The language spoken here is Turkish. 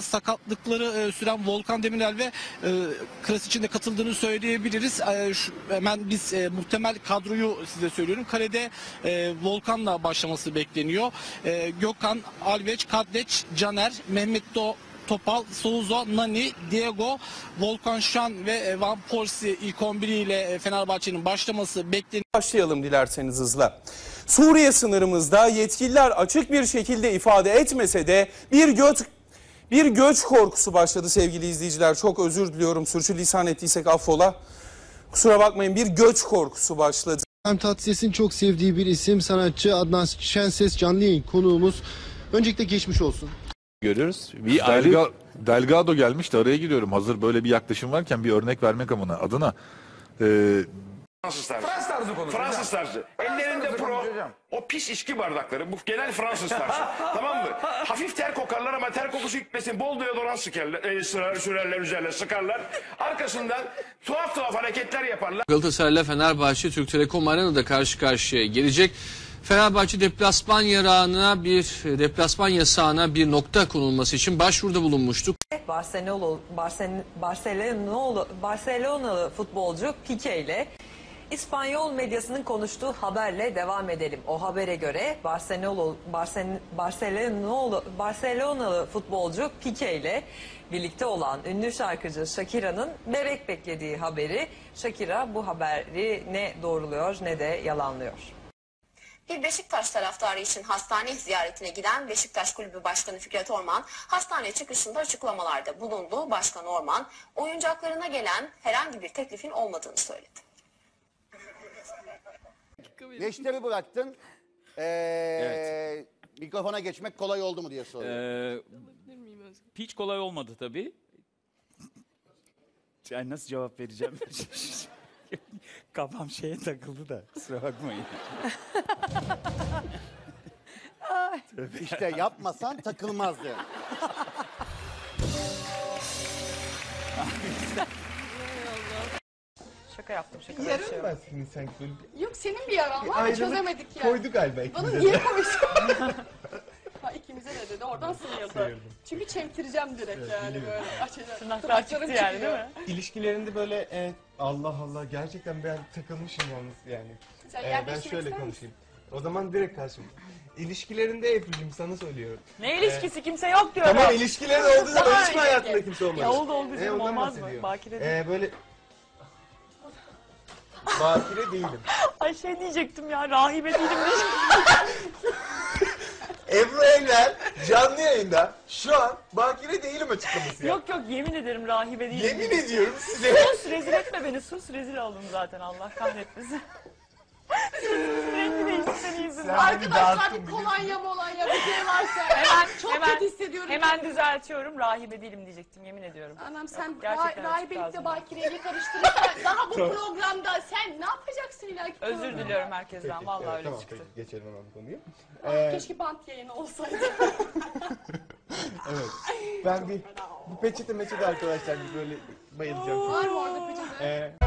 sakatlıkları süren Volkan Demirel ve Krasić'in de katıldığını söyleyebiliriz. Hemen biz muhtemel kadroyu size söylüyorum. Kalede Volkan'la başlaması bekleniyor. Gökhan, Alveç, Kadleç, Caner, Mehmet Topal, Souza, Nani, Diego, Volkan Şan ve Van Persie ilk 11 ile Fenerbahçe'nin başlaması bekleniyor. Başlayalım dilerseniz hızla. Suriye sınırımızda yetkililer açık bir şekilde ifade etmese de bir göç korkusu başladı sevgili izleyiciler. Çok özür diliyorum, sürçülisan ettiysek affola. Kusura bakmayın, bir göç korkusu başladı. Tatlıses'in çok sevdiği bir isim, sanatçı Adnan Şenses canlı yayın konuğumuz. Öncelikle geçmiş olsun. Görüyoruz. Delgado gelmiş de araya giriyorum. Hazır böyle bir yaklaşım varken bir örnek vermek adına. Fransız tarzı konuşuyor. Fransız tarzı. Ellerinde pro, o pis içki bardakları, bu genel Fransız tarzı. Tamam mı? Hafif ter kokarlar ama ter kokusu gitmesin. Bol deodorant sürerler üzerine sıkarlar. Arkasından tuhaf hareketler yaparlar. Galatasaray'la Fenerbahçe Türk Telekom Arena'da karşı karşıya gelecek. Fenerbahçe deplasman yasağına bir nokta konulması için başvuruda bulunmuştuk. Barcelonalı futbolcu Pique ile İspanyol medyasının konuştuğu haberle devam edelim. O habere göre Barcelonalı futbolcu Pique ile birlikte olan ünlü şarkıcı Shakira'nın bebek beklediği haberi. Shakira bu haberi ne doğruluyor ne de yalanlıyor. Bir Beşiktaş taraftarı için hastane ziyaretine giden Beşiktaş Kulübü Başkanı Fikret Orman, hastane çıkışında açıklamalarda bulundu. Başkan Orman, oyuncaklarına gelen herhangi bir teklifin olmadığını söyledi. Gençleri bıraktın. Evet. Mikrofona geçmek kolay oldu mu diye soruyorum. Hiç kolay olmadı tabii. Yani nasıl cevap vereceğim? Kafam şeye takıldı da, kusura bakmayın. İşte yapmasan takılmazdı. Şaka yaptım, şaka Yaran yapıyorum. var senin sanki böyle. Yok, senin bir yaran var da çözemedik ya. Koydu galiba Bana ikimize niye de. koysun? Ha, ikimize de dedi, oradan sınıyordu. Çünkü çemkireceğim direkt yani böyle. Tırnaklar çıktı yani, değil mi? İlişkilerinde böyle Allah Allah gerçekten ben takılmışım yalnız yani. Sen ben şöyle konuşayım. O zaman direkt karşıma. İlişkilerinde Efe'cim sana söylüyorum. Ne ilişkisi, kimse yok diyorum. Tamam, ilişkilerin olduğu zaman hiç mi hayatında kimse olmadı? Ya oldu canım, ondan olmaz mı? bahsediyorum. Bakire değil. Böyle... Bakire değilim. Ay şey diyecektim ya, rahibe değilim diyecektim. Ebru Evler canlı yayında şu an bakire değilim açıklaması ya. Yok yemin ederim rahibe değilim. Yemin ediyorum size. Sus, rezil etme beni, sus, rezil oldum zaten, Allah kahretmesin. Rengi değişti senin yüzünden. Arkadaşlar bir kolonya bir şey varsa. Çok kötü hissediyorum. Hemen düzeltiyorum, rahibe değilim diyecektim, yemin ediyorum. Anam sen Gerçekten rahibelikle bakireyle karıştırırsan daha bu programda sen ne yapacaksın ileriki Özür programda? diliyorum herkesten, vallahi öyle tamam, çıktı. Peki, geçelim hemen bu konuyu. Keşke bant yayını olsaydı. Evet. Ben bu peçete arkadaşlar böyle bayılacağım. Var mı orada peçete?